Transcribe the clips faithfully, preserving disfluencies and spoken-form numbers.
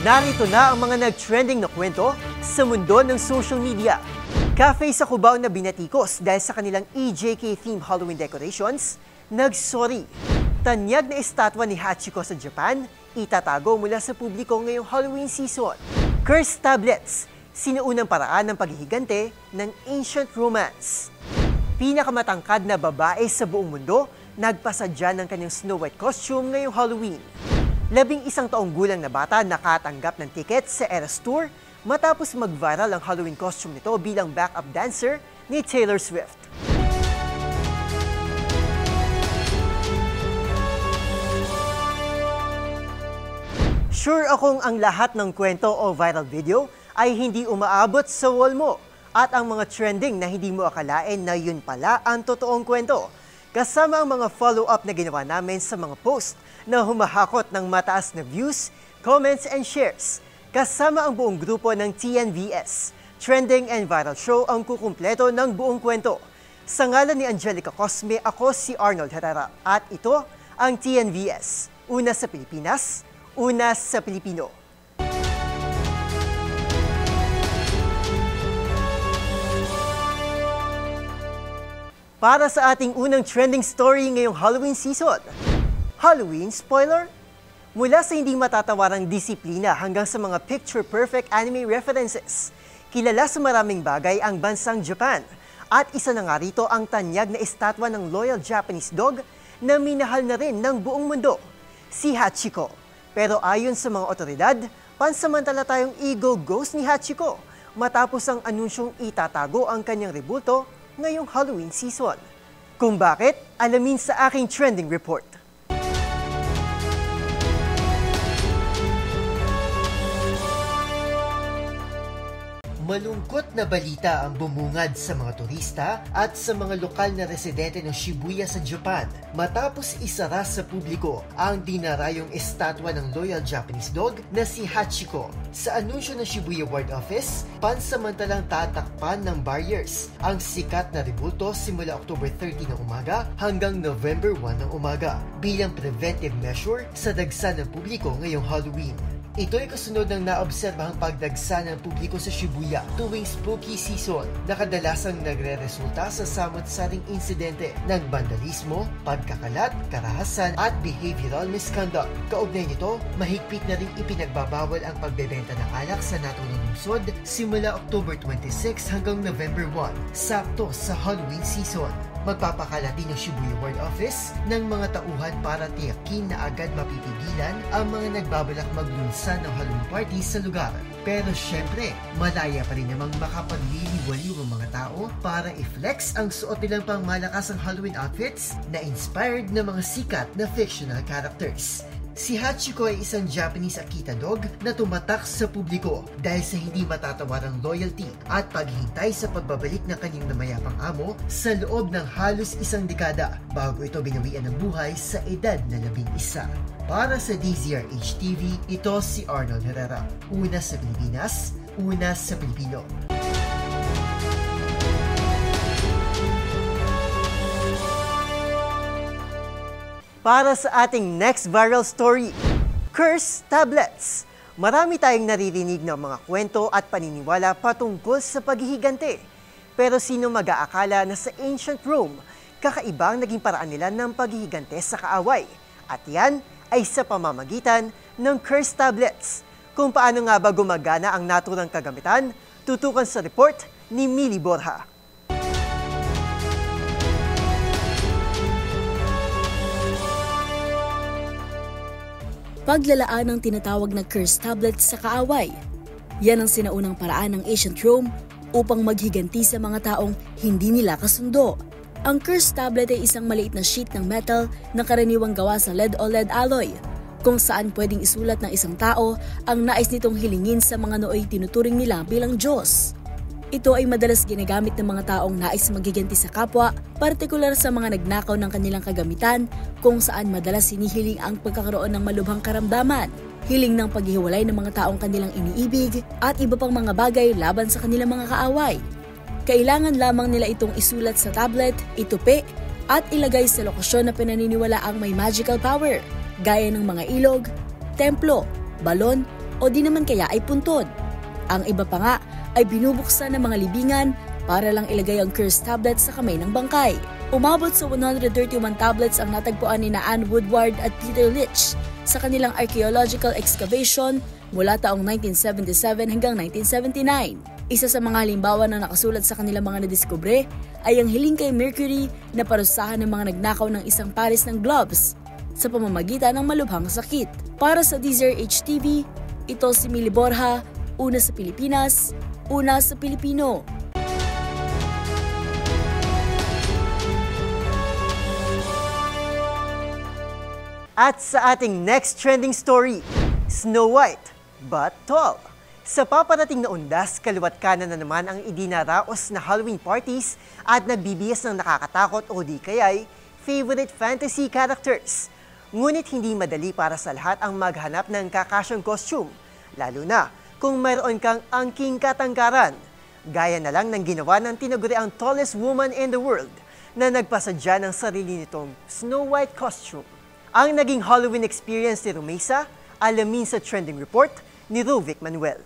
Narito na ang mga nag-trending na kwento sa mundo ng social media. Cafe sa Cubao na binatikos dahil sa kanilang E J K-themed Halloween decorations, nag-sorry. Tanyag na estatwa ni Hachiko sa Japan, itatago mula sa publiko ngayong Halloween season. Cursed tablets, sinuunang paraan ng paghihigante ng ancient romance. Pinakamatangkad na babae sa buong mundo, nagpasadya ng kanyang Snow White costume ngayong Halloween. Labing isang taong gulang na bata nakatanggap ng ticket sa Eras Tour matapos mag-viral ang Halloween costume nito bilang backup dancer ni Taylor Swift. Sure akong ang lahat ng kwento o viral video ay hindi umaabot sa wall mo at ang mga trending na hindi mo akalain na yun pala ang totoong kwento. Kasama ang mga follow-up na ginawa namin sa mga post na humahakot ng mataas na views, comments, and shares. Kasama ang buong grupo ng T N V S. Trending and Viral Show ang kukumpleto ng buong kwento. Sa ngalan ni Angelica Cosme, ako si Arnold Herrera. At ito ang T N V S. Una sa Pilipinas, una sa Pilipino. Para sa ating unang trending story ngayong Halloween season, Halloween spoiler? Mula sa hindi matatawarang disiplina hanggang sa mga picture-perfect anime references, kilala sa maraming bagay ang bansang Japan. At isa na nga rito ang tanyag na estatwa ng loyal Japanese dog na minahal na rin ng buong mundo, si Hachiko. Pero ayon sa mga otoridad, pansamantala tayong ego ghost ni Hachiko matapos ang anunsyong itatago ang kanyang rebulto ngayong Halloween season. Kung bakit, alamin sa aking trending report. Malungkot na balita ang bumungad sa mga turista at sa mga lokal na residente ng Shibuya sa Japan matapos isara sa publiko ang dinarayong estatwa ng loyal Japanese dog na si Hachiko. Sa anunsyo ng Shibuya Ward Office, pansamantalang tatakpan ng barriers ang sikat na rebulto simula October thirty ng umaga hanggang November one ng umaga bilang preventive measure sa dagsa ng publiko ngayong Halloween. Ito ay kasunod ng naobserbahang pagdagsa ng publiko sa Shibuya tuwing spooky season na kadalasang nagre-resulta sa samot-saring insidente ng vandalismo, pagkakalat, karahasan at behavioral misconduct. Kaugnay nito, mahigpit na rin ipinagbabawal ang pagbebenta ng alak sa naturang lungsod simula October twenty-six hanggang November one, sakto sa Halloween season. Magpapakalat din ng Shibuya Ward Office ng mga tauhan para tiyakin na agad mapipigilan ang mga nagbabalak maglunsan ng Halloween party sa lugar. Pero syempre, malaya pa rin namang makapagliliwaliw ang mga tao para i-flex ang suot nilang pangmalakasang Halloween outfits na inspired ng mga sikat na fictional characters. Si Hachiko ay isang Japanese Akita dog na tumatak sa publiko dahil sa hindi matatawarang loyalty at paghihintay sa pagbabalik ng kanyang namayapang amo sa loob ng halos isang dekada bago ito binawian ng buhay sa edad na labing isa. Para sa D Z R H T V, ito si Arnold Herrera. Una sa Pilipinas, una sa Pilipino. Para sa ating next viral story, Cursed Tablets. Marami tayong naririnig ng mga kwento at paniniwala patungkol sa paghihigante. Pero sino mag-aakala na sa ancient Rome, kakaibang naging paraan nila ng paghihigante sa kaaway? At yan ay sa pamamagitan ng Cursed Tablets. Kung paano nga ba gumagana ang naturang kagamitan, tutukan sa report ni Mili Borja. Paglalaan ng tinatawag na cursed tablets sa kaaway. Yan ang sinaunang paraan ng ancient Rome upang maghiganti sa mga taong hindi nila kasundo. Ang cursed tablet ay isang maliit na sheet ng metal na karaniwang gawa sa lead o lead alloy, kung saan pwedeng isulat ng isang tao ang nais nitong hilingin sa mga nooy tinuturing nila bilang Diyos. Ito ay madalas ginagamit ng mga taong nais maghiganti sa kapwa, partikular sa mga nagnakaw ng kanilang kagamitan, kung saan madalas hinihiling ang pagkakaroon ng malubhang karamdaman, hiling ng paghihiwalay ng mga taong kanilang iniibig, at iba pang mga bagay laban sa kanilang mga kaaway. Kailangan lamang nila itong isulat sa tablet, itupi, at ilagay sa lokasyon na pinaniniwalaang may magical power, gaya ng mga ilog, templo, balon, o di naman kaya ay puntod. Ang iba pa nga ay binubuksan ng mga libingan para lang ilagay ang cursed tablet sa kamay ng bangkay. Umabot sa one hundred thirty-one tablets ang natagpuan ni Anne Woodward at Peter Litch sa kanilang archaeological excavation mula taong nineteen seventy-seven hanggang nineteen seventy-nine. Isa sa mga halimbawa na nakasulat sa kanilang mga nadiskubre ay ang hiling kay Mercury na parusahan ng mga nagnakaw ng isang pares ng gloves sa pamamagitan ng malubhang sakit. Para sa D Z R H T V, ito si Mili Borja, una sa Pilipinas, una sa Pilipino. At sa ating next trending story, Snow White but tall. Sa paparating na undas, kaliwat kanan na naman ang idinaraos na Halloween parties at nagbibihis ng nakakatakot o di kaya'y favorite fantasy characters. Ngunit hindi madali para sa lahat ang maghanap ng kakasyang costume, lalo na kung mayroon kang angking katangkaran. Gaya na lang ng ginawa ng tinaguriang tallest woman in the world na nagpasadya ng sarili nitong Snow White costume. Ang naging Halloween experience ni Romesa, alamin sa trending report ni Rovic Manuel.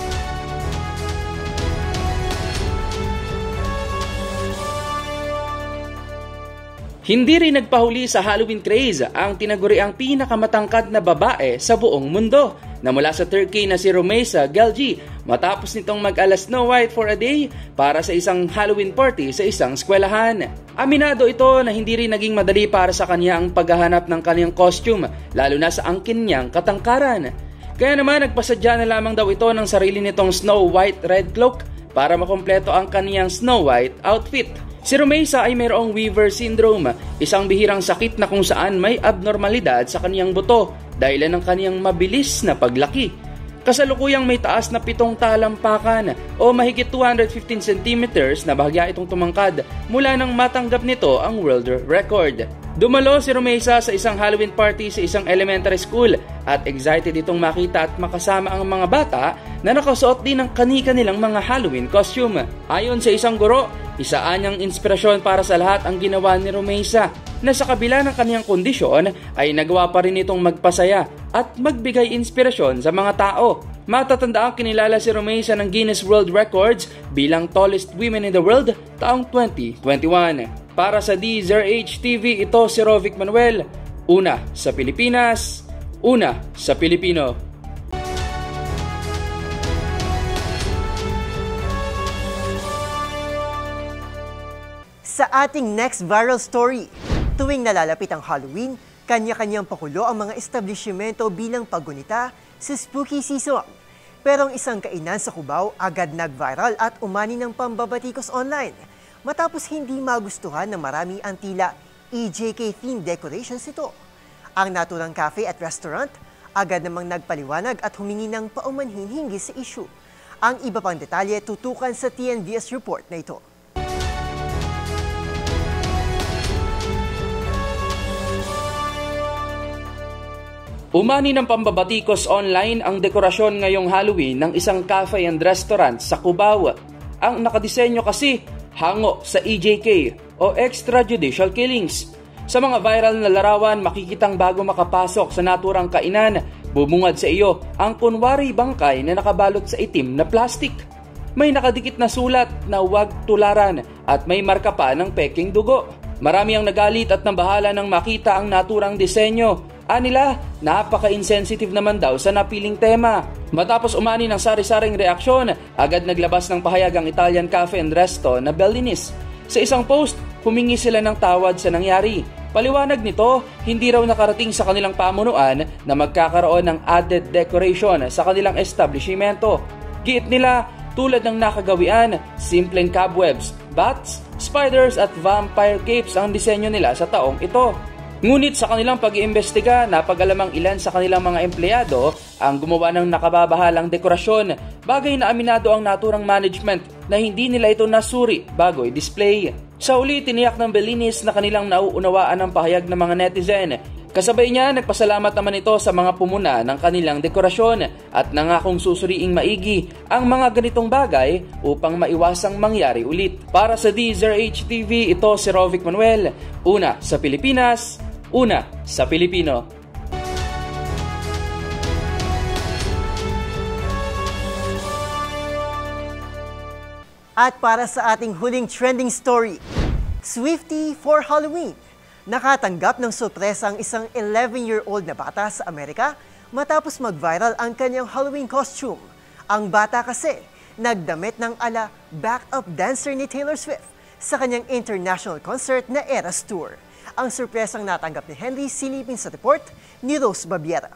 Hindi rin nagpahuli sa Halloween craze ang tinaguriang pinakamatangkad na babae sa buong mundo na mula sa Turkey na si Romesa Gelgi matapos nitong mag-alas Snow White for a day para sa isang Halloween party sa isang eskwelahan. Aminado ito na hindi rin naging madali para sa kanya ang paghahanap ng kanyang costume lalo na sa angkin niyang katangkaran. Kaya naman nagpasadya na lamang daw ito ng sarili nitong Snow White red cloak para makompleto ang kaniyang Snow White outfit. Si Romesa ay mayroong Weaver syndrome, isang bihirang sakit na kung saan may abnormalidad sa kaniyang buto dahilan ng kaniyang mabilis na paglaki. Kasalukuyang may taas na pitong talampakan o mahigit two hundred fifteen centimeters na bahagya itong tumangkad mula nang matanggap nito ang world record. Dumalo si Romesa sa isang Halloween party sa isang elementary school at excited itong makita at makasama ang mga bata na nakasuot din ng kani-kanilang mga Halloween costume. Ayon sa isang guro, isaan niyang inspirasyon para sa lahat ang ginawa ni Romesa na sa kabila ng kaniyang kondisyon ay nagawa pa rin itong magpasaya at magbigay inspirasyon sa mga tao. Matatanda ang kinilala si Romesa ng Guinness World Records bilang tallest women in the world taong twenty twenty-one. Para sa D Z R H T V, ito si Rovic Manuel, una sa Pilipinas, una sa Pilipino. Sa ating next viral story, tuwing nalalapit ang Halloween, kanya-kanyang pakulo ang mga establishmento bilang paggunita sa spooky season. Pero ang isang kainan sa Cubao agad nag-viral at umani ng pambabatikos online matapos hindi magustuhan ng marami ang tila E J K-themed decorations ito. Ang naturang cafe at restaurant agad namang nagpaliwanag at humingi ng paumanhin hinggil sa issue. Ang iba pang detalye tutukan sa T N V S report na ito. Umani ng pambabatikos online ang dekorasyon ngayong Halloween ng isang cafe and restaurant sa Cubao. Ang nakadisenyo kasi hango sa E J K o extrajudicial killings. Sa mga viral na larawan, makikitang bago makapasok sa naturang kainan, bumungad sa iyo ang kunwari bangkay na nakabalot sa itim na plastik. May nakadikit na sulat na huwag tularan at may marka pa ng peking dugo. Marami ang nagalit at nabahala nang makita ang naturang disenyo. Anila, napaka-insensitive naman daw sa napiling tema. Matapos umani ng sari-saring reaksyon, agad naglabas ng pahayag ang Italian Cafe and Resto na Bellinis. Sa isang post, humingi sila ng tawad sa nangyari. Paliwanag nito, hindi raw nakarating sa kanilang pamunuan na magkakaroon ng added decoration sa kanilang establishmento. Giit nila, tulad ng nakagawian, simpleng cobwebs, bats, spiders at vampire capes ang disenyo nila sa taong ito. Ngunit sa kanilang pag-iimbestiga, napag-alamang ilan sa kanilang mga empleyado ang gumawa ng nakababahalang dekorasyon, bagay na aminado ang naturang management na hindi nila ito nasuri bago i-display. Sa uli, tiniyak ng Bellinis na kanilang nauunawaan ang pahayag ng mga netizen. Kasabay niya, nagpasalamat naman ito sa mga pumuna ng kanilang dekorasyon at nangakong susuriing maigi ang mga ganitong bagay upang maiwasang mangyari ulit. Para sa D Z R H T V, ito si Rovic Manuel, una sa Pilipinas, una sa Pilipino. At para sa ating huling trending story, Swiftie for Halloween. Nakatanggap ng sorpresa ang isang eleven-year-old na bata sa Amerika matapos mag-viral ang kanyang Halloween costume. Ang bata kasi nagdamit ng ala backup dancer ni Taylor Swift sa kanyang international concert na Eras Tour. Ang sorpresang natanggap ni Henry silipin sa report ni Rose Babiera.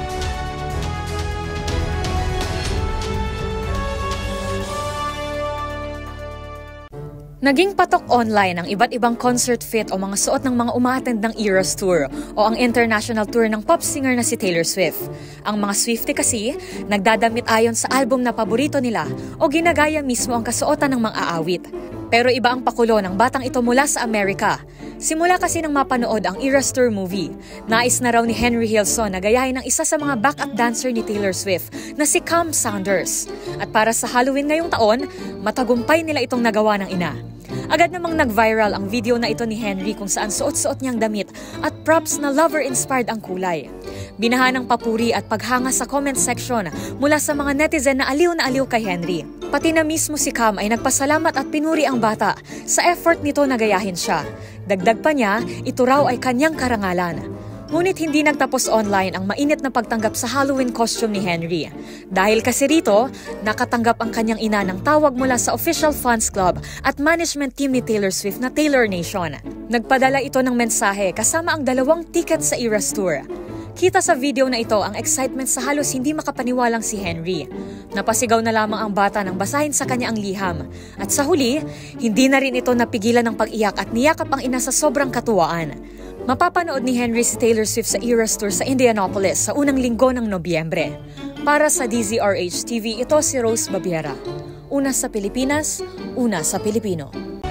Naging patok online ang iba't ibang concert fit o mga suot ng mga umaattend ng Eras Tour o ang international tour ng pop singer na si Taylor Swift. Ang mga Swiftie kasi, nagdadamit ayon sa album na paborito nila o ginagaya mismo ang kasuotan ng mga aawit. Pero iba ang pakulo ng batang ito mula sa Amerika. Simula kasi nang mapanood ang Eras Tour movie, nais na raw ni Henry Hilson na gayahin ng isa sa mga backup dancer ni Taylor Swift na si Cam Saunders. At para sa Halloween ngayong taon, matagumpay nila itong nagawa ng ina. Agad namang nag-viral ang video na ito ni Henry kung saan suot-suot niyang damit at props na lover-inspired ang kulay. Binaha ng papuri at paghanga sa comment section mula sa mga netizen na aliw na aliw kay Henry. Pati na mismo si Cam ay nagpasalamat at pinuri ang bata sa effort nito na gayahin siya. Dagdag pa niya, ito raw ay kanyang karangalan. Ngunit hindi nagtapos online ang mainit na pagtanggap sa Halloween costume ni Henry. Dahil kasi rito, nakatanggap ang kanyang ina ng tawag mula sa official fans club at management team ni Taylor Swift na Taylor Nation. Nagpadala ito ng mensahe kasama ang dalawang ticket sa Eras Tour. Kita sa video na ito ang excitement sa halos hindi makapaniwalang si Henry. Napasigaw na lamang ang bata nang basahin sa kanya ang liham. At sa huli, hindi na rin ito napigilan ng pag-iyak at niyakap ang ina sa sobrang katuwaan. Mapapanood ni Henry si Taylor Swift sa Eras Tour sa Indianapolis sa unang linggo ng Nobyembre. Para sa D Z R H T V, ito si Rose Babiera. Una sa Pilipinas, una sa Pilipino.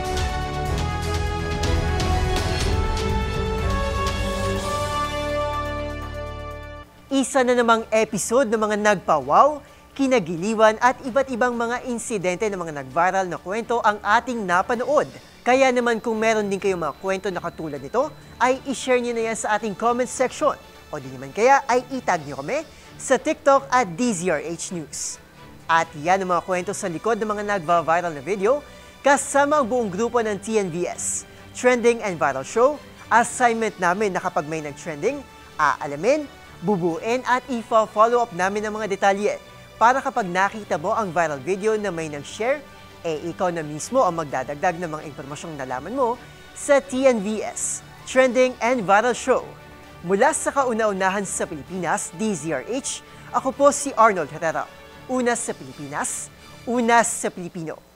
Isa na namang episode ng mga nagpawaw, kinagiliwan at iba't ibang mga insidente ng mga nag-viral na kwento ang ating napanood. Kaya naman kung meron din kayong mga kwento na katulad nito, ay i-share nyo na yan sa ating comment section. O di naman kaya ay itag nyo kami sa TikTok at D Z R H News. At yan ang mga kwento sa likod ng mga nagva-viral na video kasama ang buong grupo ng T N V S. Trending and Viral Show, assignment namin na kapag may nag-trending, aalamin, bubuin at i-follow up namin ang mga detalye para kapag nakita mo ang viral video na may nag-share, eh ikaw na mismo ang magdadagdag ng mga impormasyong nalaman mo sa T N V S, Trending and Viral Show. Mula sa kauna-unahan sa Pilipinas, D Z R H, ako po si Arnold Herrera. Una sa Pilipinas, una sa Pilipino.